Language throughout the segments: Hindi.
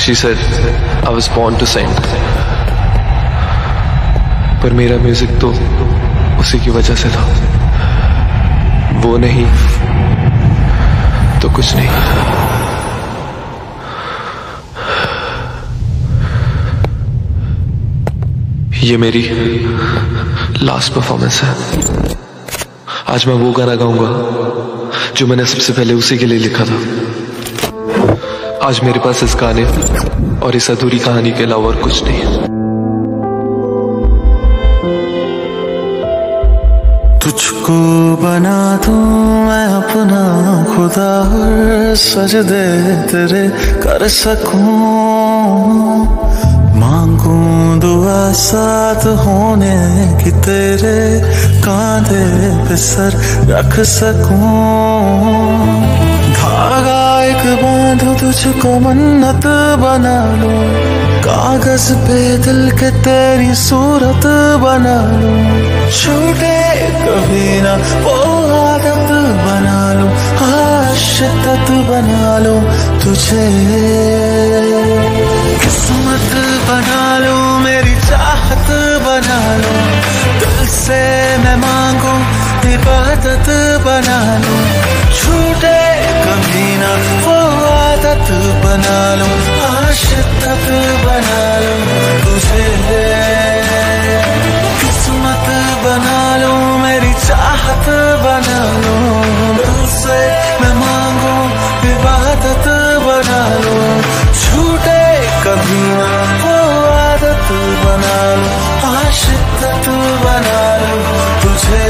She said I was born to sing. पर मेरा म्यूजिक तो उसी की वजह से था। वो नहीं तो कुछ नहीं। ये मेरी लास्ट परफॉर्मेंस है। आज मैं वो गाना गाऊंगा जो मैंने सबसे पहले उसी के लिए लिखा था। आज मेरे पास इस गाने और इस अधूरी कहानी के अलावा और कुछ नहीं। तुझको बना दूं मैं अपना खुदा और सजदे तेरे कर सकूं, मांगूं दुआ साथ होने की तेरे कांधे पे सर रख सकूं। धागा एक बांधो तुझको मन्नत बना लो, कागज पे दिल के तेरी सूरत बना लो। छूटे कभी ना वो आदत बना लो, शिद्दत बना लो तुझे। किस्मत बना लो मेरी चाहत बना लो, दिल से मैं मांगू इबादत बना लो। छूटे कभी ना वो आदत बना लो, शिद्दत बना लो तुझे। किस्मत बना लो मेरी चाहत बना लो, दिल से मैं मांगू इबादत बना लो। छूटे कभी ना वो आदत बना लो, शिद्दत बना लो तुझे।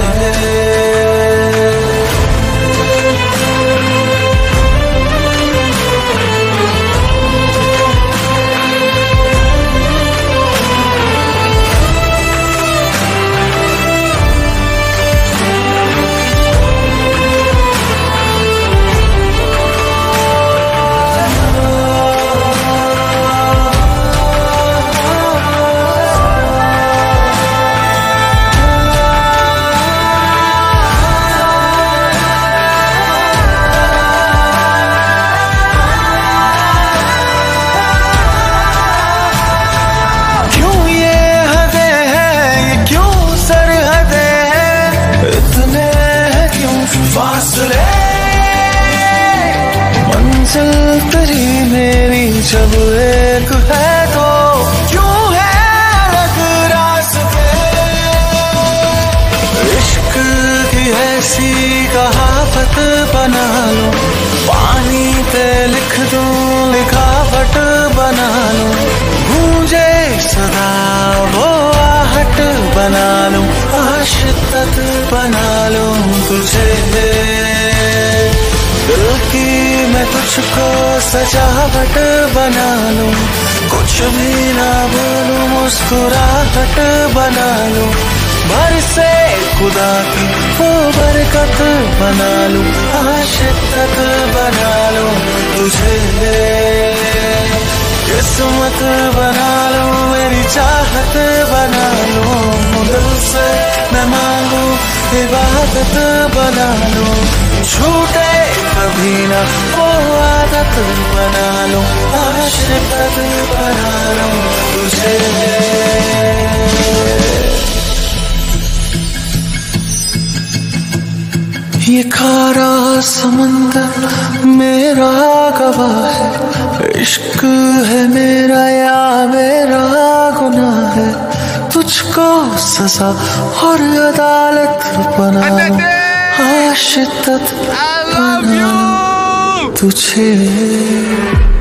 मंजिल तेरी मेरी जब एक है तो क्यों है अलग रास्ते। इश्क की ऐसी कहावत बना लो, पानी पे लिख दूं लिखावट बना लो। गूंजे सदा वो आहट बना लो, शिद्दत बना लो तुझे। दिल की मैं तुझको सजावट बना लूं, कुछ भी ना बोलूं मुस्कुराहट बना लूं। बरसे खुदा की वो बरकत बना लूं, शिद्दत बना लूं तुझे। किस्मत बना लूं मेरी चाहत बना लूं, दिल से मैं मांगू इबादत बना लूं। छूटे कभी ना वो आदत बना लूं, शिद्दत बना लूं तुझे। ये खारा समंदर मेरा गवाह है, इश्क है मेरा या मेरा गुनाह है। तुझको सजा और अदालत बना लूं, शिद्दत बना लूं तुझे।